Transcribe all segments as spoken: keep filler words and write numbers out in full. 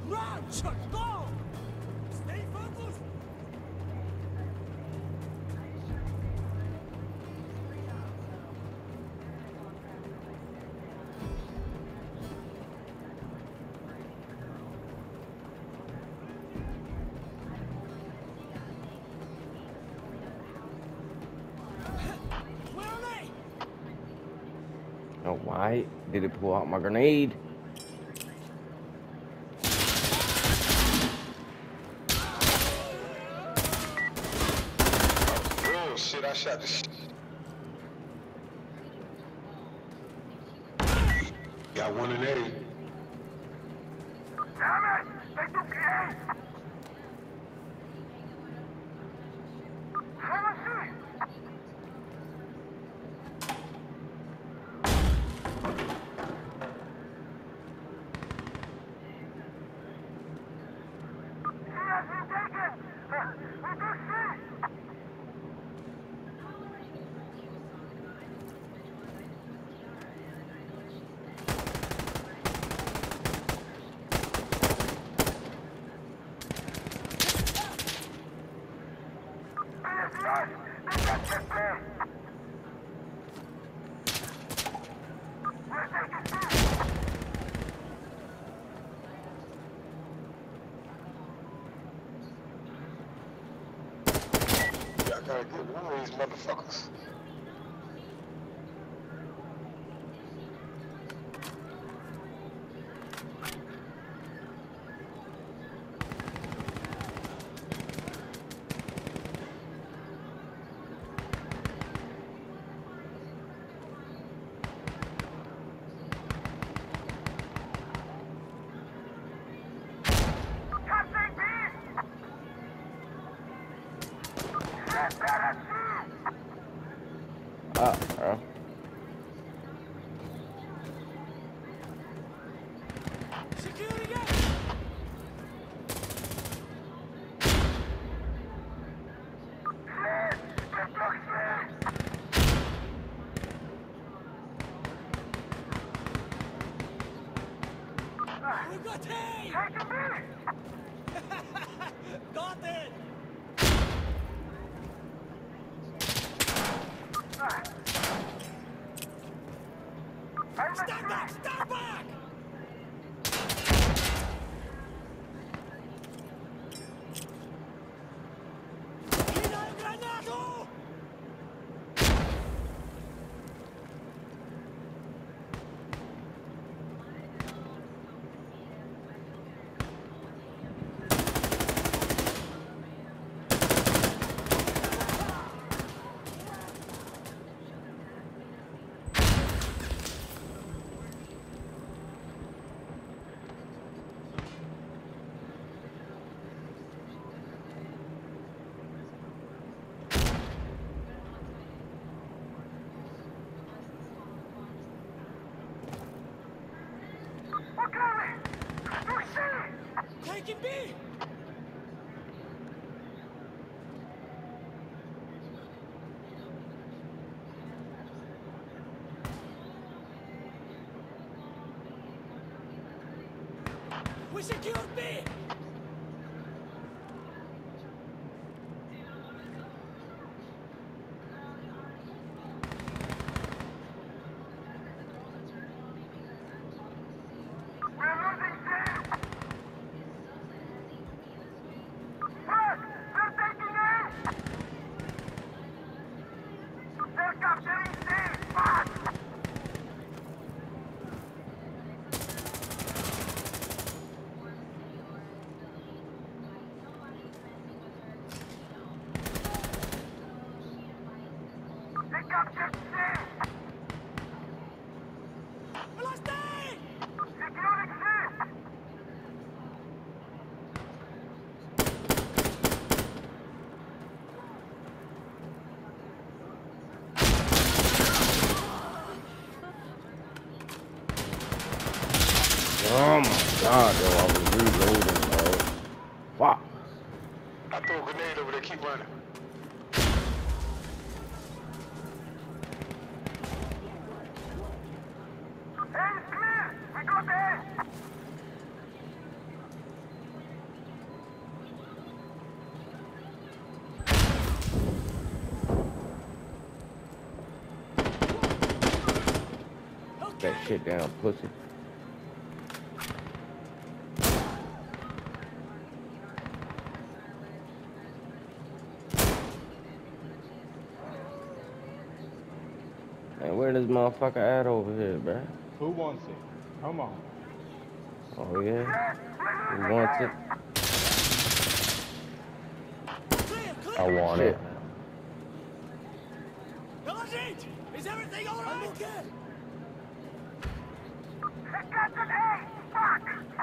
Run, Chuck, go! Stay focused! Where are they? Oh, why did it pull out my grenade? Oh shit, I shot the shit. Got one in A. Damn it! They took the A! Have a seat! He has been taken! Uh, we took C! Yes, they captured B! We're taking C! Y'all gotta get one of these motherfuckers. Captain B! Get better C! Uh oh. Security gate! We got A! Taking me! Got it! Stand back! Stand back! Tira el granado! Taking B! We secured B! We're losing C! Look! They're taking A! They're capturing C! Fast! They captured C! We lost A! Securing C! Oh my god, yo, I was reloading, bro. Fuck. I throw a grenade over there, keep running. A is clear! We got A! that shit down, pussy. Man, where this motherfucker at over here, bruh? Who wants it? Come on. Oh yeah? Who wants it? Clear, clear! I want Shit. it. Sergeant! Is everything all right? I'm okay. It got an A! Fuck!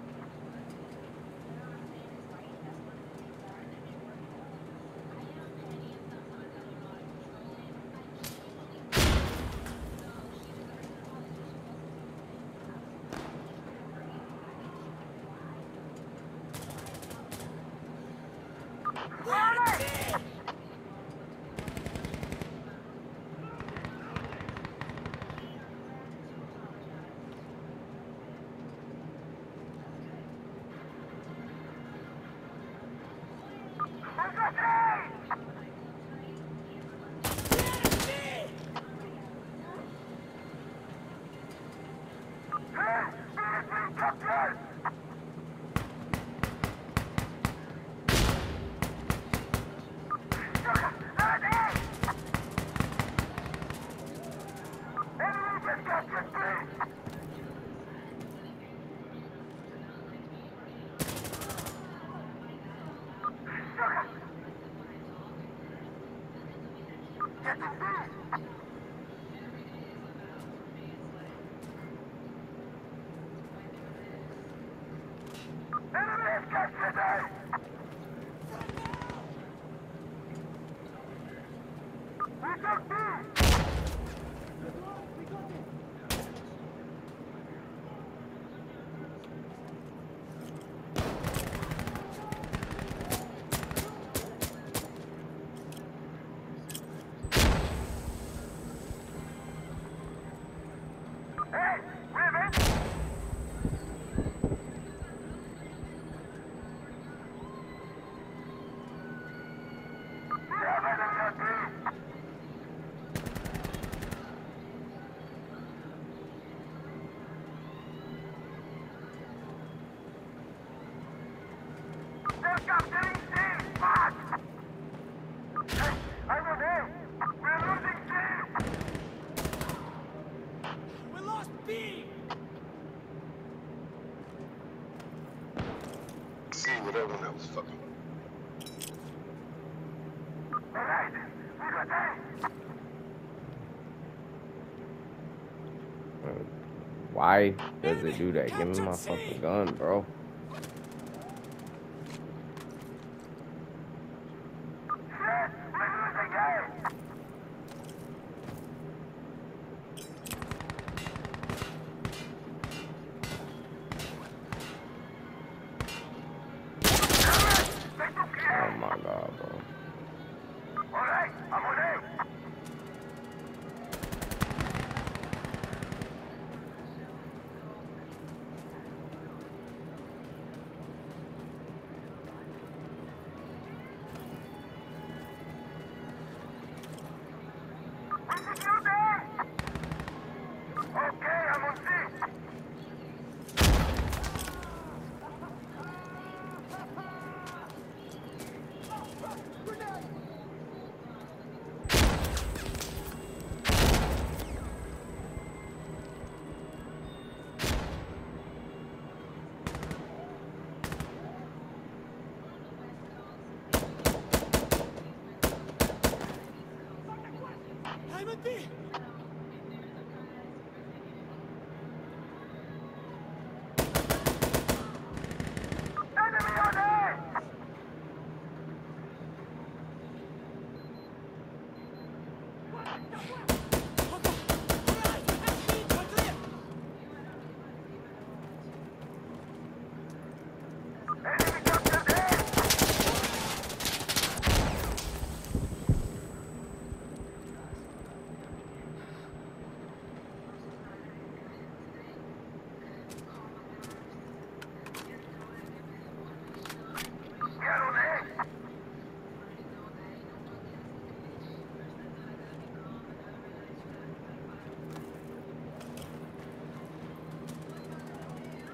We lost B! See whatever that was fucking. Why does it do that? Give me my fucking gun, bro. Oh my god, bro. I'm at B!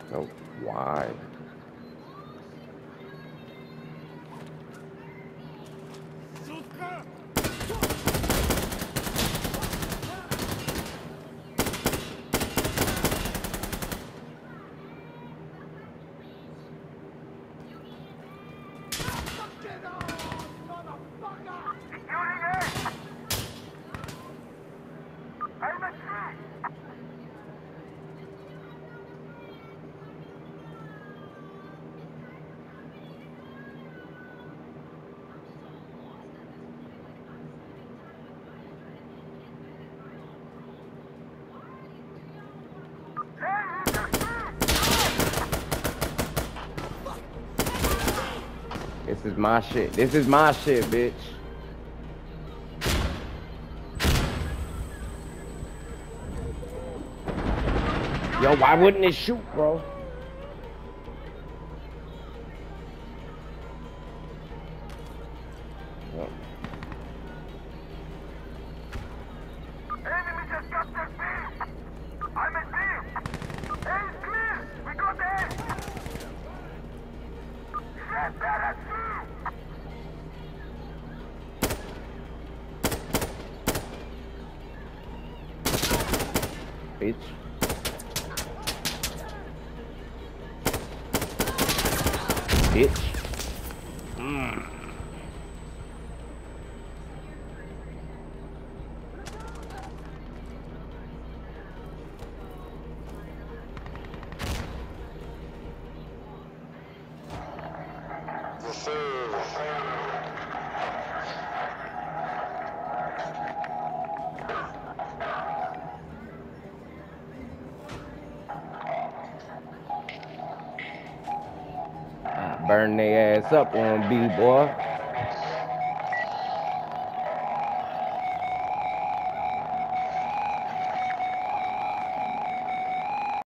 No, why? Сука! Get on, motherfucker! Securing A! I'm at sea! This is my shit. This is my shit, bitch. Yo, why wouldn't it shoot, bro? Yo. Enemy just captured B! I'm at B! A is clear! We got A! Shit, they're at C! Bitch. Bitch. Mm. Yes, sir. Burn their ass up on B, boy.